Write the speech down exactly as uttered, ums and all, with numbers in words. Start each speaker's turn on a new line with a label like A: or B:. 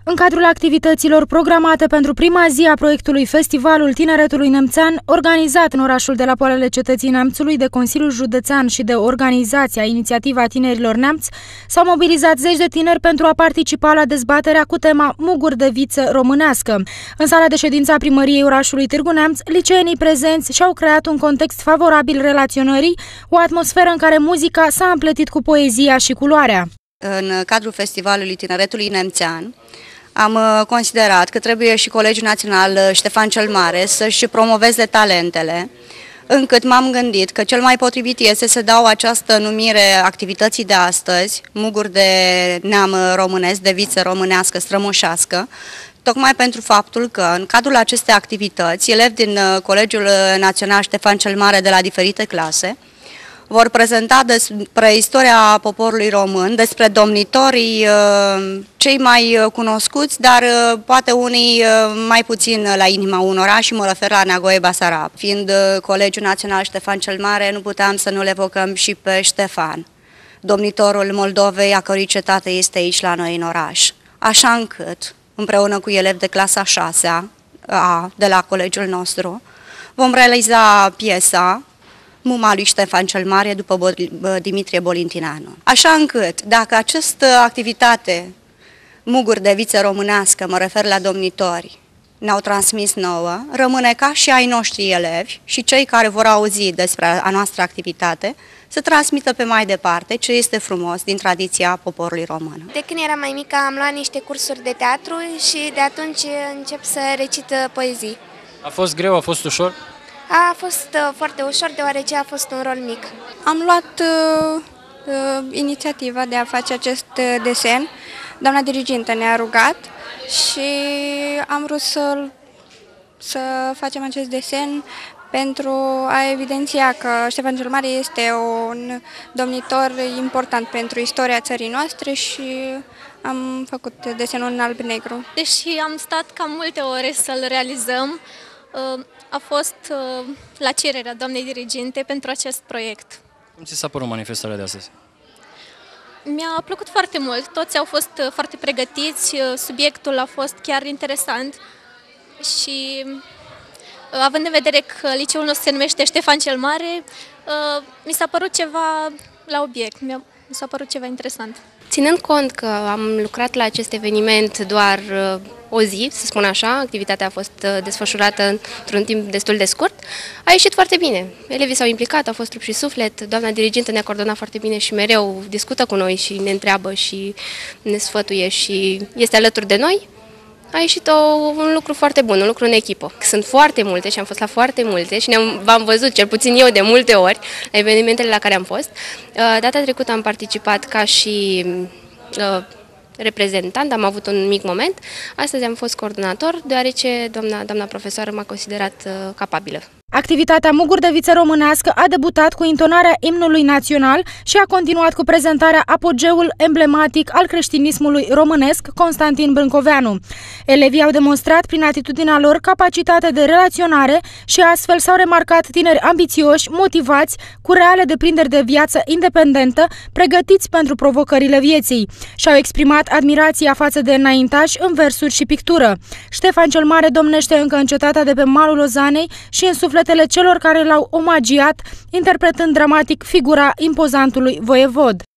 A: În cadrul activităților programate pentru prima zi a proiectului Festivalul Tineretului Nemțean, organizat în orașul de la Poalele Cetății Neamțului de Consiliul Județean și de organizația Inițiativa Tinerilor Neamț, s-au mobilizat zeci de tineri pentru a participa la dezbaterea cu tema Muguri de viță românească. În sala de ședință a primăriei orașului Târgu Neamț, liceenii prezenți și-au creat un context favorabil relaționării, o atmosferă în care muzica s-a împletit cu poezia și culoarea.
B: În cadrul Festivalului Tineretului Nemțean, am considerat că trebuie și Colegiul Național Ștefan cel Mare să-și promoveze talentele, încât m-am gândit că cel mai potrivit este să dau această numire activității de astăzi, Muguri de neam românesc, de viță românească, strămoșească, tocmai pentru faptul că în cadrul acestei activități, elevi din Colegiul Național Ștefan cel Mare de la diferite clase vor prezenta despre istoria poporului român, despre domnitorii cei mai cunoscuți, dar poate unii mai puțin la inima unora, și mă refer la Neagoe Basarab. Fiind Colegiul Național Ștefan cel Mare, nu puteam să nu le evocăm și pe Ștefan, domnitorul Moldovei, a cărui cetate este aici la noi în oraș. Așa încât, împreună cu elevi de clasa a șasea de la colegiul nostru, vom realiza piesa Muma lui Ștefan cel Mare după Dimitrie Bolintineanu. Așa încât, dacă această activitate, Muguri de viță românească, mă refer la domnitori, ne-au transmis nouă, rămâne ca și ai noștri elevi și cei care vor auzi despre a noastră activitate să transmită pe mai departe ce este frumos din tradiția poporului român.
C: De când eram mai mică am luat niște cursuri de teatru și de atunci încep să recit poezii.
D: A fost greu, a fost ușor?
C: A fost uh, foarte ușor, deoarece a fost un rol mic.
E: Am luat uh, uh, inițiativa de a face acest uh, desen. Doamna dirigintă ne-a rugat și am vrut să, să facem acest desen pentru a evidenția că Ștefan cel Mare este un domnitor important pentru istoria țării noastre și am făcut desenul în alb-negru.
F: Deși am stat cam multe ore să-l realizăm, a fost la cererea doamnei diriginte pentru acest proiect.
D: Cum ți s-a părut manifestarea de astăzi?
F: Mi-a plăcut foarte mult, toți au fost foarte pregătiți, subiectul a fost chiar interesant și având în vedere că liceul nostru se numește Ștefan cel Mare, mi s-a părut ceva la obiect, mi s-a părut ceva interesant.
G: Ținând cont că am lucrat la acest eveniment doar o zi, să spun așa, activitatea a fost desfășurată într-un timp destul de scurt, a ieșit foarte bine. Elevii s-au implicat, au fost trup și suflet, doamna dirigintă ne-a coordonat foarte bine și mereu discută cu noi și ne întreabă și ne sfătuie și este alături de noi. A ieșit o, un lucru foarte bun, un lucru în echipă. Sunt foarte multe și am fost la foarte multe și v-am văzut, cel puțin eu, de multe ori la evenimentele la care am fost. Data trecută am participat ca și uh, reprezentant, am avut un mic moment. Astăzi am fost coordonator, deoarece doamna, doamna profesoară m-a considerat uh, capabilă.
A: Activitatea Muguri de viță românească a debutat cu intonarea imnului național și a continuat cu prezentarea apogeul emblematic al creștinismului românesc, Constantin Brâncoveanu. Elevii au demonstrat prin atitudinea lor capacitatea de relaționare și astfel s-au remarcat tineri ambițioși, motivați, cu reale deprinderi de viață independentă, pregătiți pentru provocările vieții. Și-au exprimat admirația față de înaintași în versuri și pictură. Ștefan cel Mare domnește încă în cetatea de pe malul Ozanei și în sufletele celor care l-au omagiat, interpretând dramatic figura impozantului voievod.